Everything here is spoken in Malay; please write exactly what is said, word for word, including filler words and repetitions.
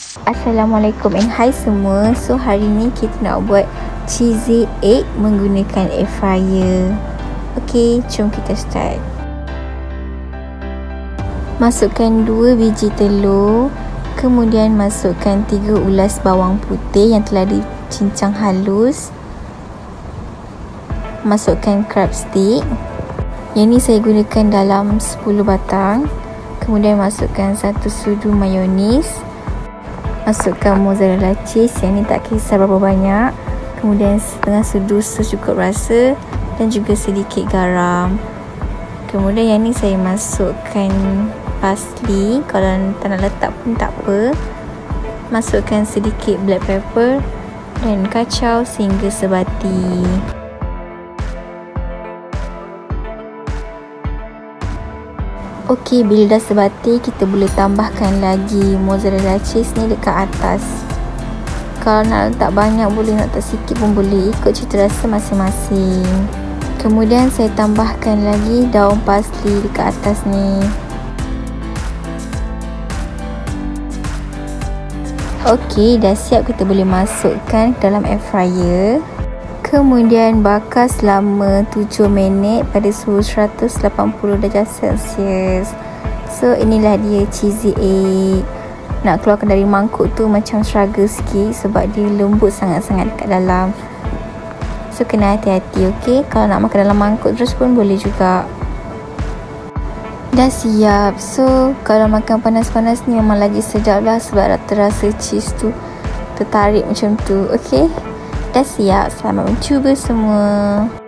Assalamualaikum and hai semua. So hari ni kita nak buat cheesy egg menggunakan air fryer. Ok, jom kita start. Masukkan dua biji telur, kemudian masukkan tiga ulas bawang putih yang telah dicincang halus. Masukkan crab stick. Yang ni saya gunakan dalam sepuluh batang. Kemudian masukkan satu sudu mayonis. Masukkan mozzarella cheese, yang ni tak kisah berapa banyak. Kemudian setengah sudu secukup rasa dan juga sedikit garam. Kemudian yang ni saya masukkan parsley, kalau tak nak letak pun tak apa. Masukkan sedikit black pepper dan kacau sehingga sebati. Okey, bila dah sebati, kita boleh tambahkan lagi mozzarella cheese ni dekat atas. Kalau nak letak banyak boleh, nak letak sikit pun boleh, ikut cita rasa masing-masing. Kemudian saya tambahkan lagi daun parsley dekat atas ni. Okey, dah siap, kita boleh masukkan dalam air fryer. Kemudian bakar selama tujuh minit pada suhu seratus lapan puluh darjah Celsius. So inilah dia cheesy egg. Nak keluarkan dari mangkuk tu macam struggle sikit sebab dia lembut sangat-sangat dekat dalam. So kena hati-hati, ok. Kalau nak makan dalam mangkuk terus pun boleh juga. Dah siap. So kalau makan panas-panas ni memang lagi sedap lah sebab terasa cheese tu tertarik macam tu, ok. Dah siap, selamat mencuba semua.